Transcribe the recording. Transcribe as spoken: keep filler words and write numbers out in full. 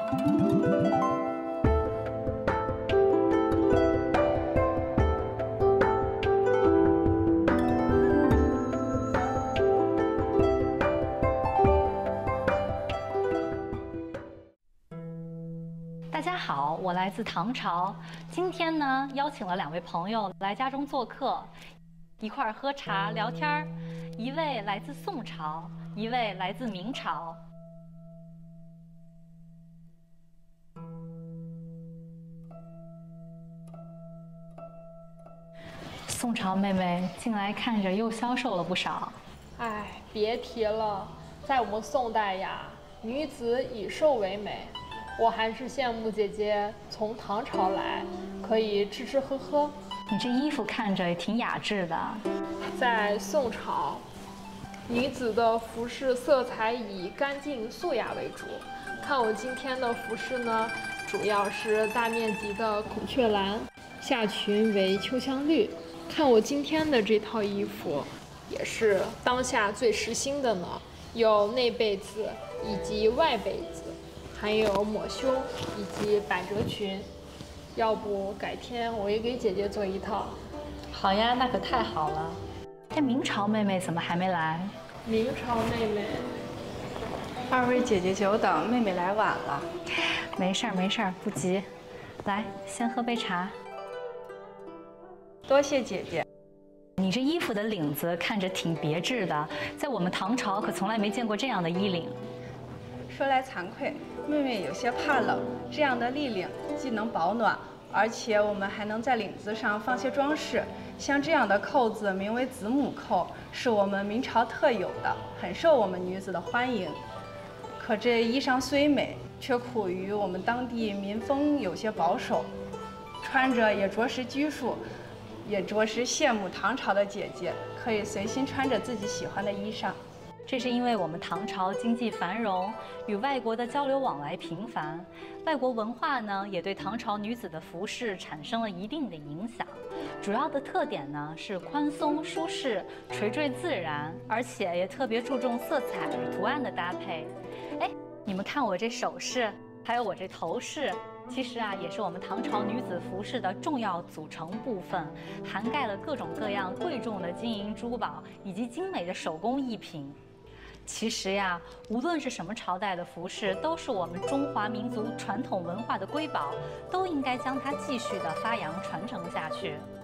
大家好，我来自唐朝。今天呢，邀请了两位朋友来家中做客，一块儿喝茶聊天儿。一位来自宋朝，一位来自明朝。宋朝妹妹近来看着又消瘦了不少。 哎，别提了，在我们宋代呀，女子以瘦为美。我还是羡慕姐姐从唐朝来，可以吃吃喝喝。 你这衣服看着也挺雅致的。 在宋朝，女子的服饰色彩以干净素雅为主。看我今天的服饰呢，主要是大面积的孔雀蓝，下裙为秋香绿。看我今天的这套衣服，也是当下最时兴的呢，有内背子以及外背子。还有抹胸以及百褶裙，要不改天我也给姐姐做一套。 好呀，那可太好了。这明朝妹妹怎么还没来？ 明朝妹妹， 二位姐姐久等，妹妹来晚了。 没事儿没事儿，不急。来，先喝杯茶。 多谢姐姐。 你这衣服的领子看着挺别致的，在我们唐朝可从来没见过这样的衣领。 说来惭愧，妹妹有些怕冷，这样的立领既能保暖，而且我们还能在领子上放些装饰。像这样的扣子名为子母扣，是我们明朝特有的，很受我们女子的欢迎。可这衣裳虽美，却苦于我们当地民风有些保守，穿着也着实拘束，也着实羡慕唐朝的姐姐可以随心穿着自己喜欢的衣裳。 这是因为我们唐朝经济繁荣，与外国的交流往来频繁，外国文化呢也对唐朝女子的服饰产生了一定的影响。主要的特点呢是宽松舒适、垂坠自然，而且也特别注重色彩与图案的搭配。哎，你们看我这首饰，还有我这头饰，其实啊也是我们唐朝女子服饰的重要组成部分，涵盖了各种各样贵重的金银珠宝以及精美的手工艺品。其实呀，无论是什么朝代的服饰，都是我们中华民族传统文化的瑰宝，都应该将它继续的发扬传承下去。